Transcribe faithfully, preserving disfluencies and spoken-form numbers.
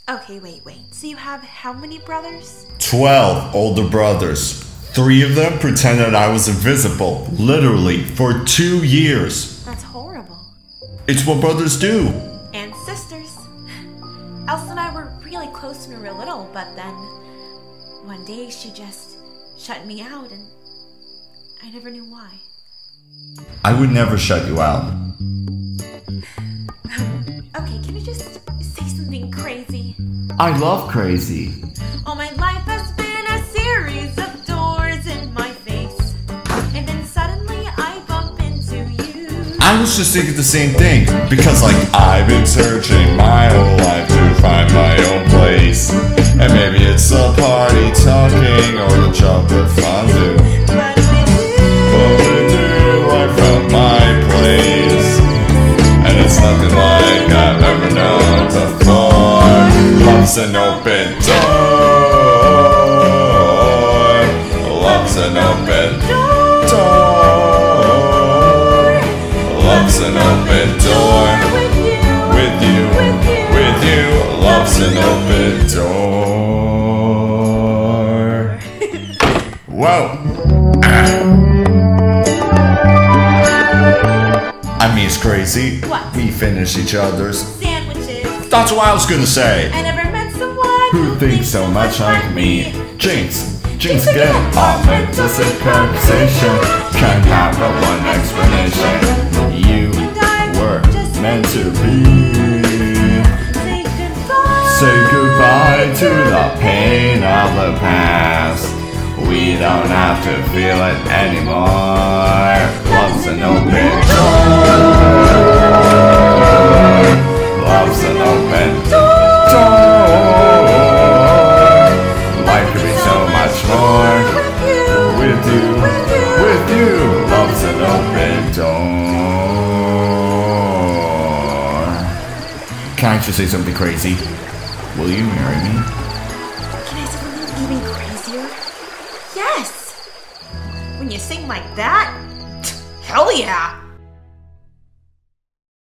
Okay, wait, wait. So you have how many brothers? Twelve older brothers. Three of them pretended I was invisible, literally, for two years. That's horrible. It's what brothers do. And sisters. Elsa and I were really close when we were little, but then one day she just shut me out and I never knew why. I would never shut you out. Okay, can you just say something crazy? I love crazy. All my life has been a series of doors in my face. And then suddenly I bump into you. I was just thinking the same thing. Because like, I've been searching my whole life to find my own place. And maybe it's the party talking or the chocolate fondue. But with you, But with you, I found my place. And it's nothing like I've ever known before. Love's an open door. Love's an open door. Love's an open door. with you, With you, with you, with you. Love's an open door. Whoa. I mean, it's crazy. What? We finish each other's. sandwiches. That's what I was gonna say. I never met someone Who thinks so much like me? Jinx, Jinx again. All implicit conversation can't have but one explanation. You and I were just meant to be. say goodbye. Say goodbye to the pain of the past. We don't have to feel it anymore. Love's an open door. Love's an open door. Life could be so much more with you, with you. Love's an open door. Can I just say something crazy? Will you marry me? Can I say something even crazier? Yes! When you sing like that, hell yeah!